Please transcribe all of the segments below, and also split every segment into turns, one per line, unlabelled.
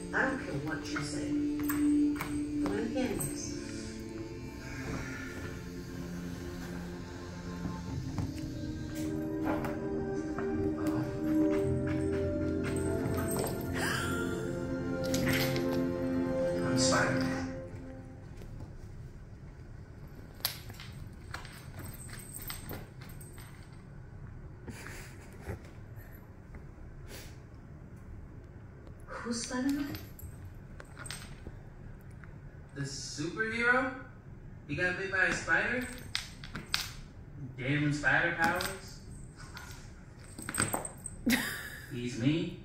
I don't care what you say. No entiendes.
I'm Spider-Man.
Who's Spider-Man?
The superhero? He got bit by a spider? Gave him spider powers? He's me?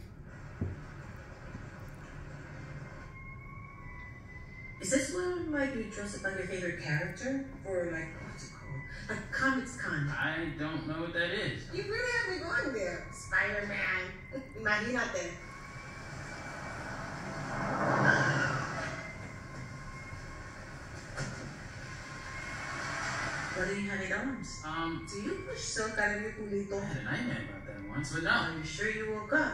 Is this one like you dress up like your favorite character? Or like, what's it called? Like Comics Con.
I don't know what that is.
You really have me going there. Spider-Man. Imagínate. What do you have in arms? Do you push silk out of your culito?
I had a nightmare about that once, but no.
Are you sure you woke up?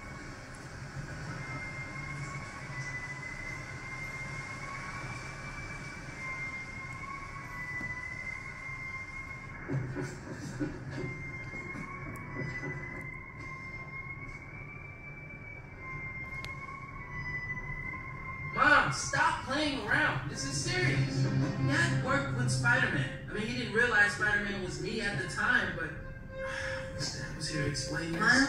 Mom, stop playing around. This is serious. Dad worked with Spider-Man. I mean, he didn't realize Spider-Man was me at the time, but I wish Dad was here to explain this.